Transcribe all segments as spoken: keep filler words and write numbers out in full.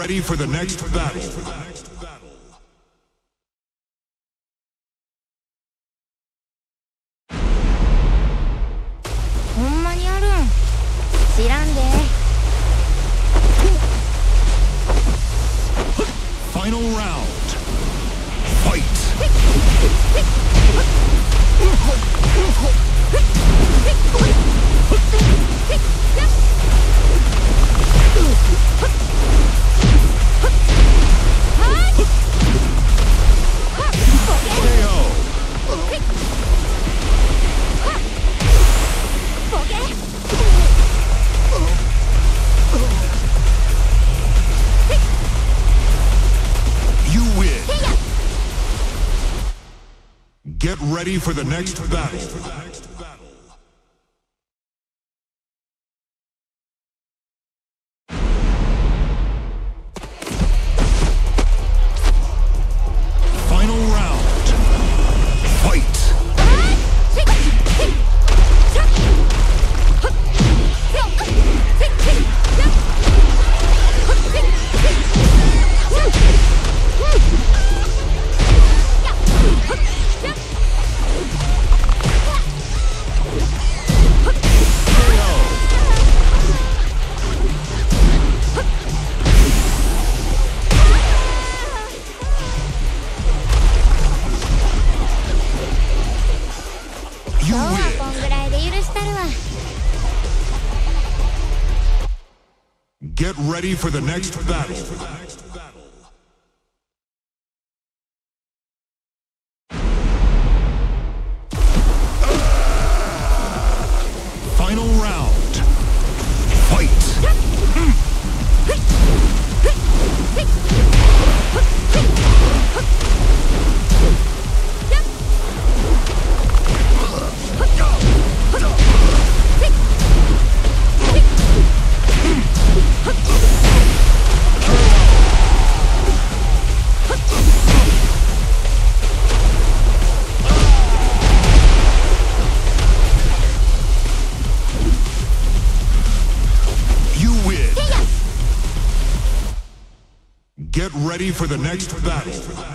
ready for the next battle. ほんまにあるん知らんで。 Final round. Fight. Get ready for the next battle. Final round. Fight. Get ready for the next battle. Final round. Fight. Get ready for the next battle.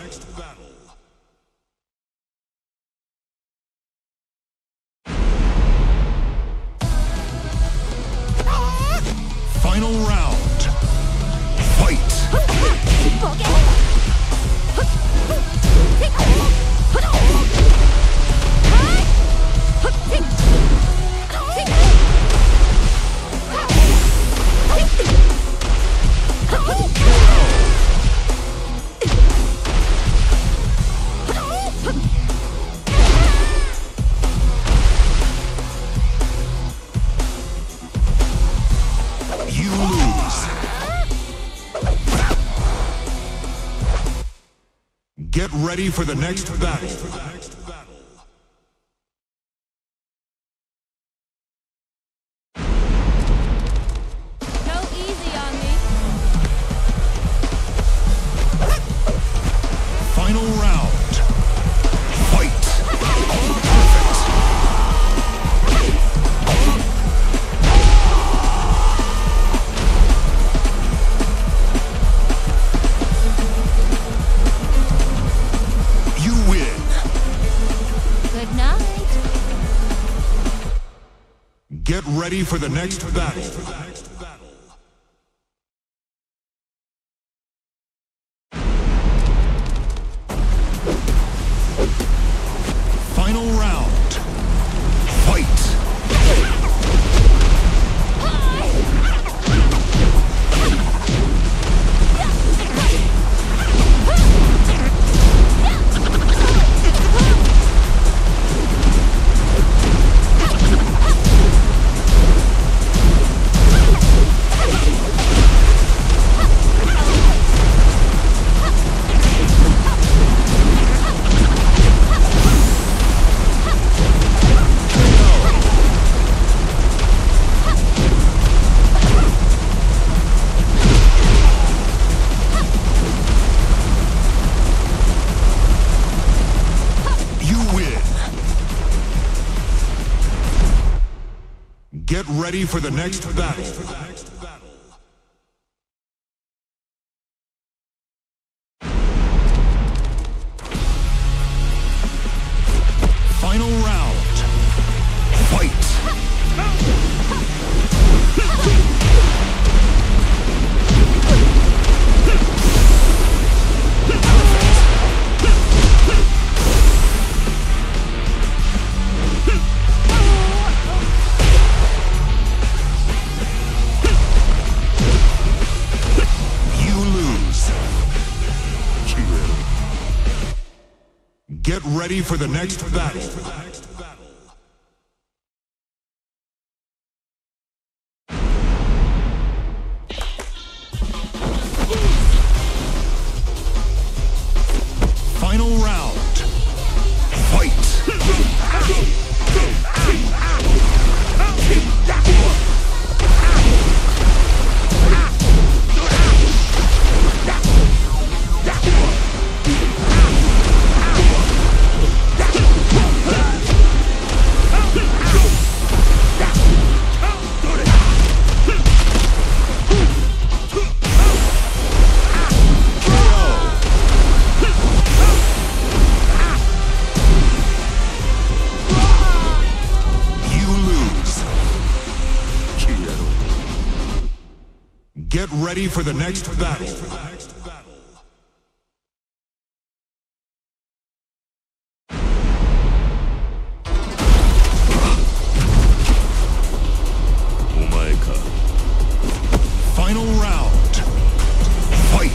Final round. Fight. Get ready for the next battle. Go easy on me. Final round. Fight. Get ready for the next battle. Final round. Fight. Get ready for the next battle. Get ready for the next battle. Final round. Fight! Get ready for the next battle. Final round. Fight!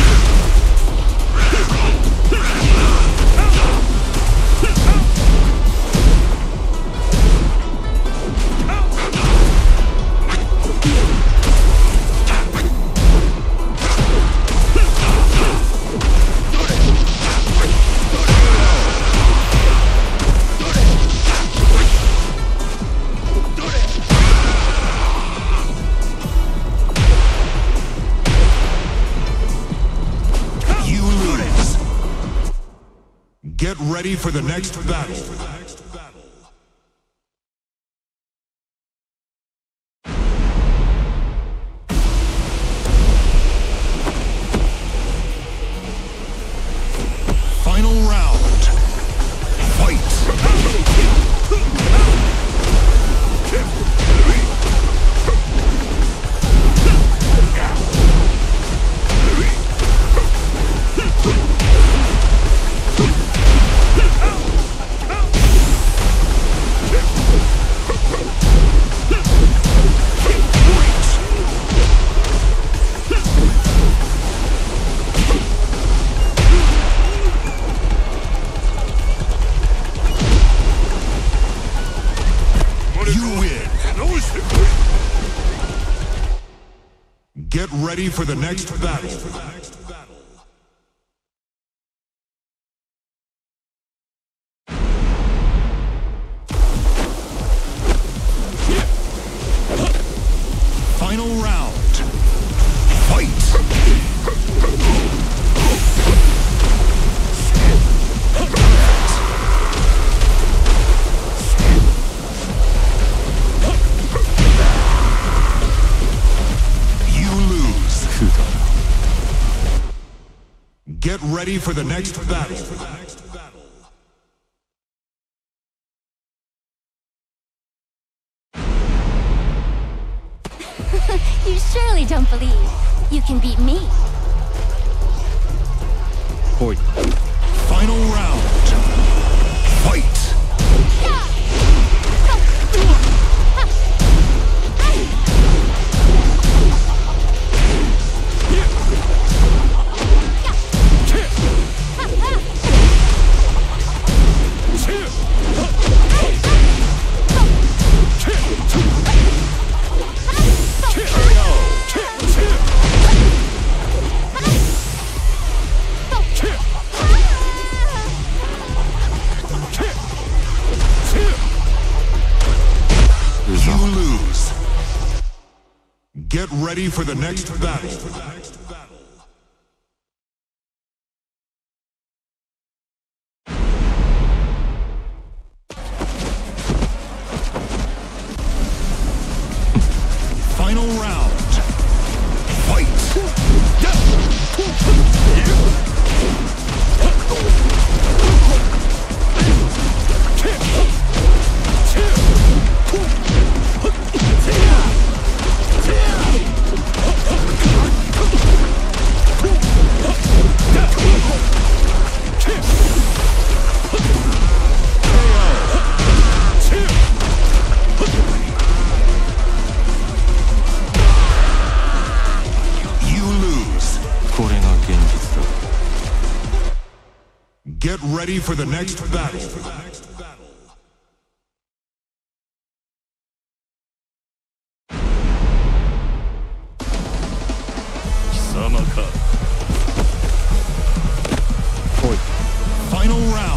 Get ready for the next battle. Final round. Fight! Get ready for the next battle. Final round. Fight! Get ready for the next battle. You surely don't believe you can beat me. Oi. Final round. Fight! You lose. Get ready for the next battle. Final round. Fight! Get ready for the next battle. 貴様か。 Final round.